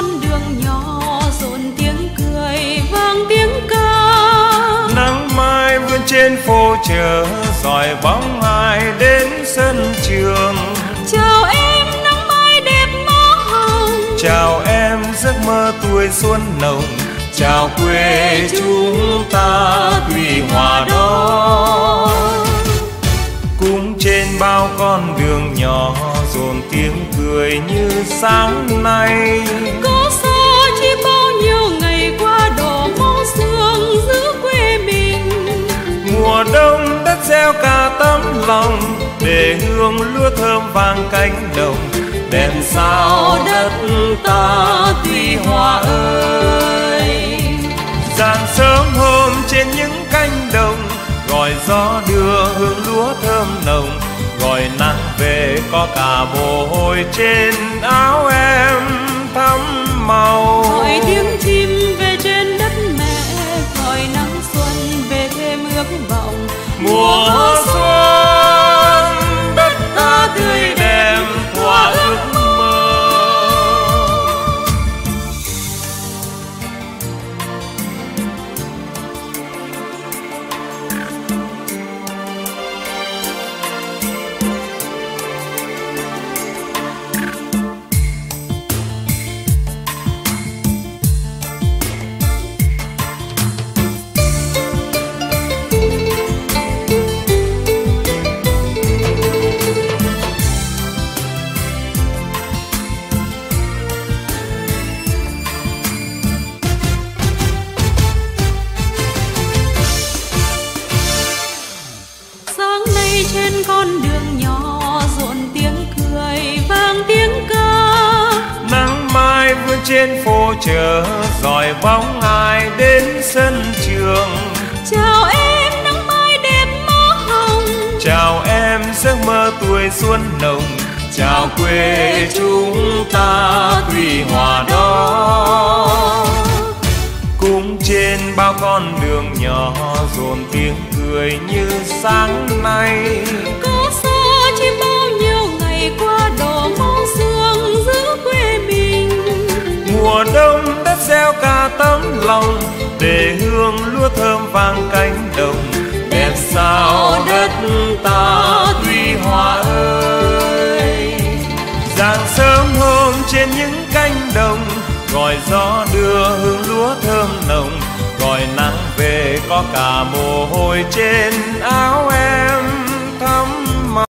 con đường nhỏ rộn tiếng cười vang tiếng ca. Nắng mai vươn trên phố chợ dọi bóng ai đến sân trường. Chào em nắng mai đẹp má hồng, chào em giấc mơ tuổi xuân nồng. Chào quê chúng ta tùy hòa đó. Cũng trên bao con đường nhỏ dồn tiếng cười như sáng nay. Có xa chỉ bao nhiêu ngày qua đổ máu xương giữ quê mình. Mùa đông đất gieo cả tấm lòng để hương lúa thơm vàng cánh đồng. Đèn sao đất ta tuy hòa ơi. Sáng sớm hôm trên những cánh đồng gọi gió đưa hương lúa thơm nồng. Gọi nắng về có cả mồ hôi trên áo em thắm màu. Gọi tiếng chim về trên đất mẹ, gọi nắng xuân về thêm ước vọng. Mùa xuân đất ta tươi đẹp thỏa ước mơ. Trên con đường nhỏ rộn tiếng cười vang tiếng ca. Nắng mai vươn trên phố chợ dọi bóng ai đến sân trường. Chào em nắng mai đẹp má hồng, chào em giấc mơ tuổi xuân nồng. Chào quê chúng ta tùy hòa đó. Cũng trên bao con đường nhỏ dồn tiếng cười như sáng nay. Có xa chỉ bao nhiêu ngày qua đổ máu xương giữ quê mình. Mùa đông đất gieo cả tấm lòng để hương lúa thơm vàng cánh đồng. Đẹp sao đất ta tuy hòa ơi. Sáng sớm hôm trên những cánh đồng gọi gió đưa hương lúa thơm nồng. Gọi nắng về có cả mồ hôi trên áo em